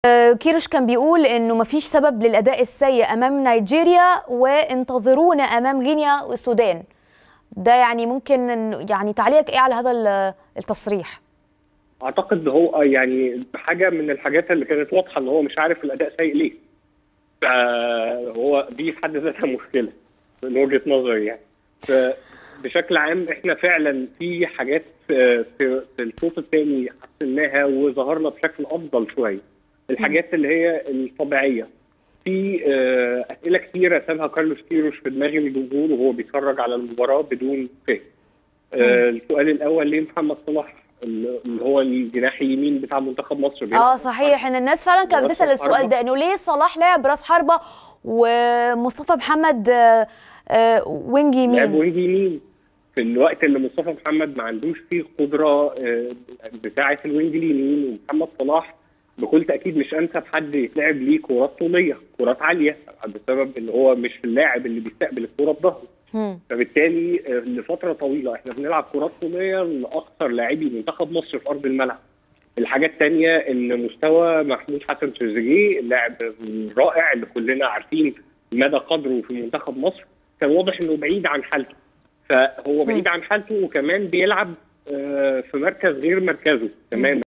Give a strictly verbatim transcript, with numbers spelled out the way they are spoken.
كيروش كان بيقول انه مفيش سبب للاداء السيء امام نيجيريا وانتظرونا امام غينيا والسودان. ده يعني ممكن يعني تعليقك ايه على هذا التصريح؟ اعتقد هو يعني حاجه من الحاجات اللي كانت واضحه ان هو مش عارف الاداء سيء ليه. فهو دي في حد ذاتها مشكله من وجهه نظري يعني. بشكل عام احنا فعلا في حاجات في, في الشوط الثاني حسناها وظهرنا بشكل افضل شويه. الحاجات اللي هي الطبيعيه. في اسئله كثيره سابها كارلوس كيروش في دماغ الجمهور وهو بيتفرج على المباراه بدون فهم. السؤال الاول ليه محمد صلاح اللي هو الجناح اليمين بتاع منتخب مصر اه صحيح ان الناس فعلا كانت بتسال السؤال ده، انه ليه صلاح لعب راس حربه ومصطفى محمد آه آه وينج يمين؟ لعب وينج يمين في الوقت اللي مصطفى محمد ما عندوش فيه قدره آه بتاعه الوينج اليمين، ومحمد صلاح بكل تاكيد مش انسب حد يتلعب ليه كرات طوليه، كرات عاليه، بسبب ان هو مش اللاعب اللي بيستقبل الكره بظهره. فبالتالي لفتره طويله احنا بنلعب كرات طوليه لاكثر لاعبي منتخب مصر في ارض الملعب. الحاجه الثانيه ان مستوى محمود حسن تريزيجيه اللاعب الرائع اللي كلنا عارفين مدى قدره في منتخب مصر كان واضح انه بعيد عن حالته. فهو بعيد عن حالته وكمان بيلعب في مركز غير مركزه تماما.